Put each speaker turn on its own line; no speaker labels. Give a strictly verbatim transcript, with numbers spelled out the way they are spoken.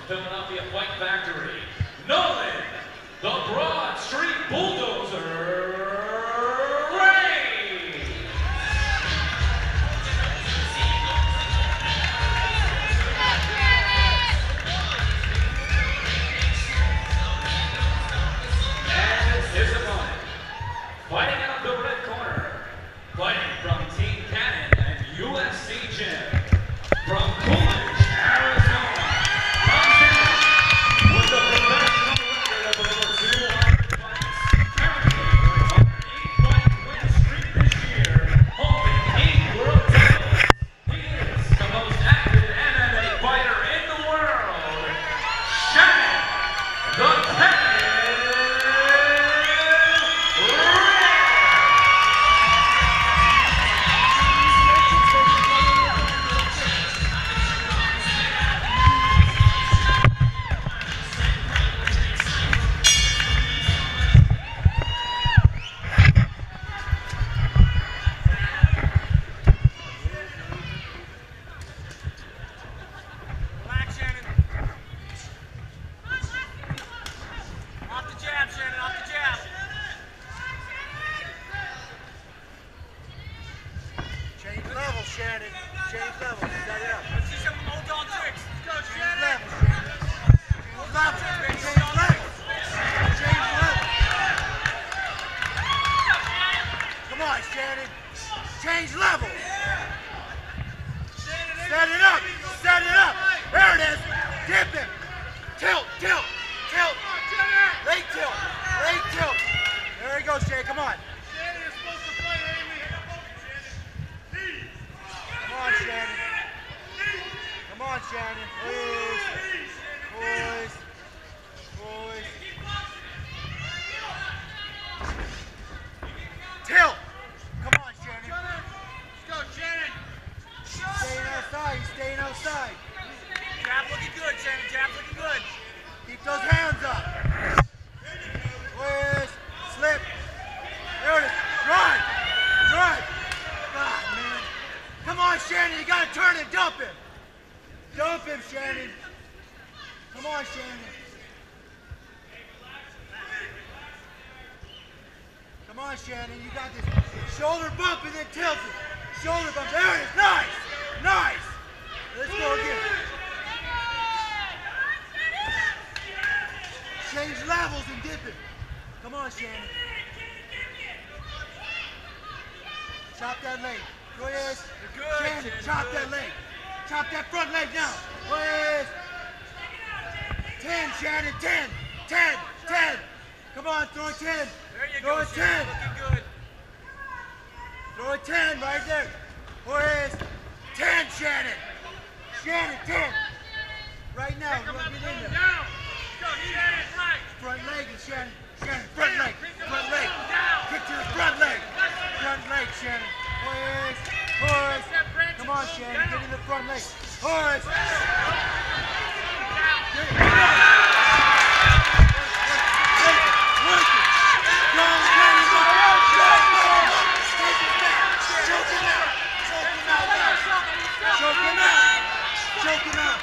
Philadelphia Fight Factory, Nolan, the Broad Street Bulldozer, Ray. And his opponent, fighting out of the red corner, fighting from Team Cannon and U F C Gym, from Coolidge, Arizona.
Shannon, change levels, set it up.
Let's see some old dog tricks. Let's go,
Change
Shannon.
levels, Shannon. Change levels, change levels. Come on, Shannon. Change levels. Set it up, set it up. There it is. Dip him. Tilt, tilt, tilt. Late tilt, late tilt. There he goes, Shannon, come on. Come on, Shannon. Come on, Shannon. Boys. Boys. Boys. Tilt. Come on, Shannon.
Let's go, Shannon.
He's staying outside. He's staying outside.
Jab looking good, Shannon. Jab looking good.
Keep those hands up. Boys. Slip. There it is. Drive. Drive. God, man. Come on, Shannon, you gotta turn and dump him. Dump him, Shannon. Come on, Shannon. Come on, Shannon, you got this. Shoulder bump and then tilt it. Shoulder bump, there it is, nice, nice. Let's go again. Change levels and dip it. Come on, Shannon. Chop that leg. Go ahead.
Good,
Shannon,
Shannon,
chop
good.
that leg. Chop that front leg now. Go ahead. ten, Shannon, ten, ten, ten. Come on, throw it ten.
There you
throw
go,
it
Shannon.
ten.
Looking good.
Throw it ten right there. Go ahead. ten, Shannon. Shannon, ten. Right now,
Come
look
on,
it
throw
in
him
there.
down. Let's go, Shannon. Right.
Front leg and Shannon. Shannon, front leg. Front leg.
Down.
Kick to the front leg. Front leg, Shannon. Horse. Horse. Come on, Shannon. Get in the front leg. Horse. Choke him out. Choke him out. Choke him out.